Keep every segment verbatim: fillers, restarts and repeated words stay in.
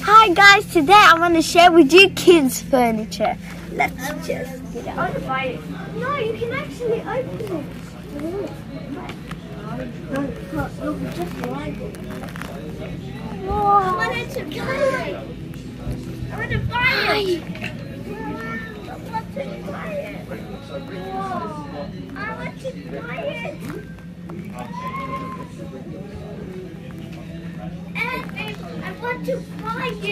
Hi guys, today I want to share with you kids furniture. Let's just get out. I want to buy it. No, you can actually open it. No, no, no, just like it. Whoa. I wanted to buy it. I want to buy it. I want to buy it. Whoa. I want to buy it. And I want to buy it.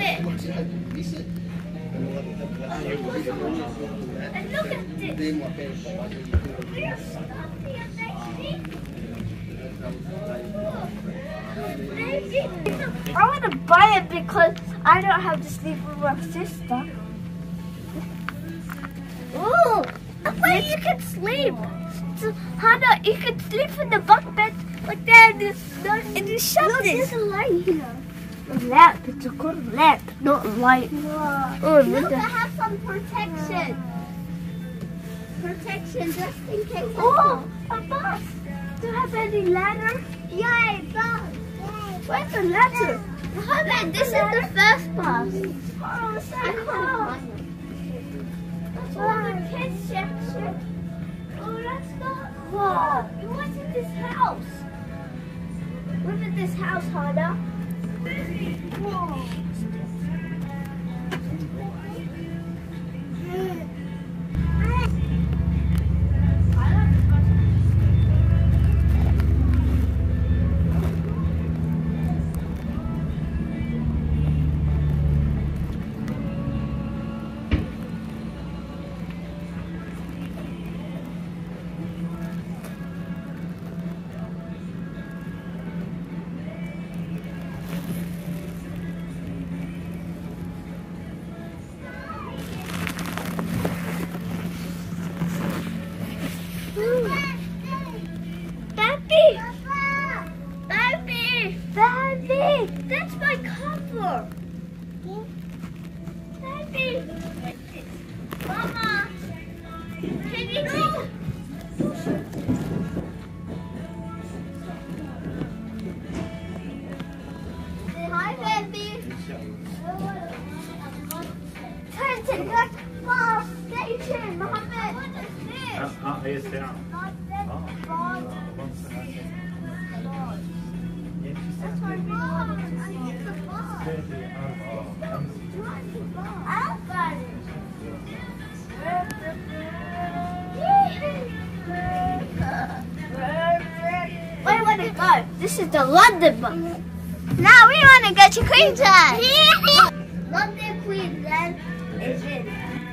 And look at this. We're starting at next week. I want to buy it because I don't have to sleep with my sister. Ooh, where you can sleep. So, Hannah, you can sleep in the bunk bed like that and just, and just shut Look, this. There's a light here. A lamp. It's a good lamp, not a light. Wow. Oh, look, I have some protection. Protection just in case. Oh, a bus. Do you have any ladder? Yeah, a bus. Where's the ladder? Hold this is the first bus. Oh, so cool. That's all the kids section. Oh, let's go. Whoa. What's in this house? What's in this house, Hannah? Whoa. Baby! Baby! Baby! That's my cover! Baby! Mama! Can you go? Hi, baby! Turn to the bus station, Mohammed! What is this? Uh, uh, it's down. That's why we want to see the bus. I'll buy it. Where do you want to go? This is the London bus. Now we want to go to Queensland. London, Queensland is it.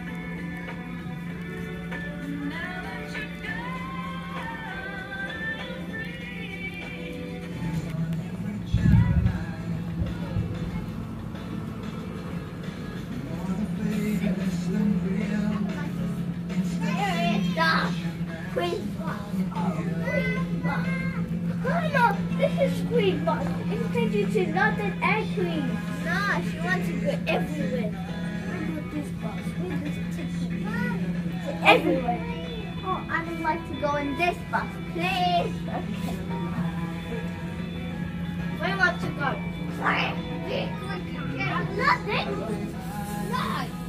Queen bus. Oh, Queen bus. Oh no, this is Queen bus. It's taking to London and Queen. Nah, she wants to go everywhere. Where is this bus? Where does it take me? To everywhere. Oh, I would like to go in this bus, please. Okay. Where do you want to go? Sorry. Nothing. No.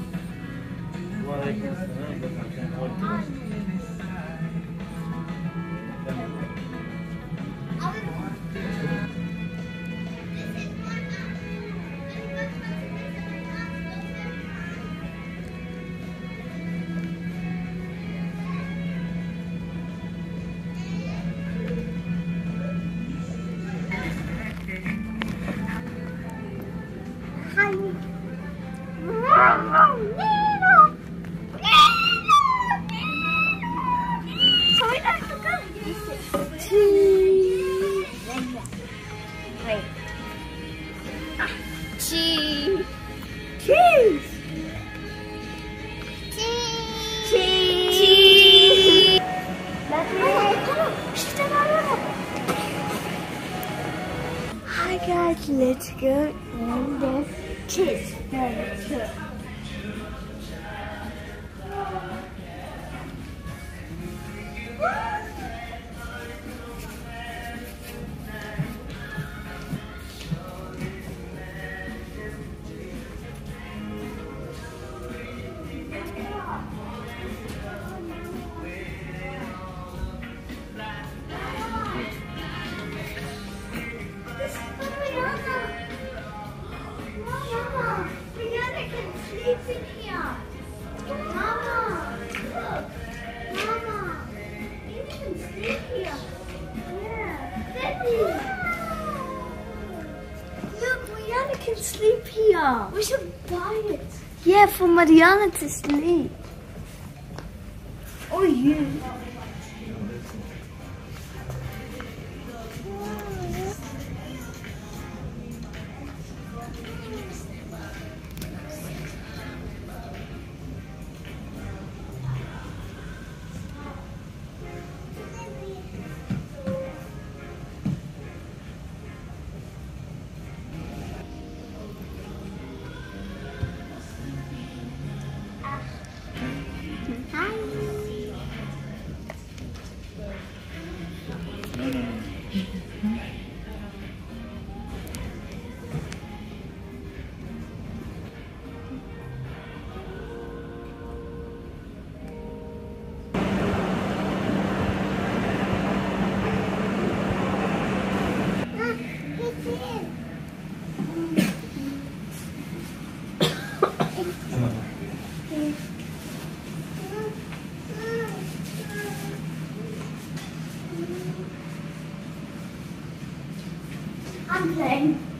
Cheese. Cheese. Cheese. Cheese. Hi guys, let's go on the cheese furniture. sleeps in here. Mama, look. Mama, you can sleep here. Yeah. Daddy. Look, Mariana can sleep here. We should buy it. Yeah, for Mariana to sleep. Or you. I'm playing.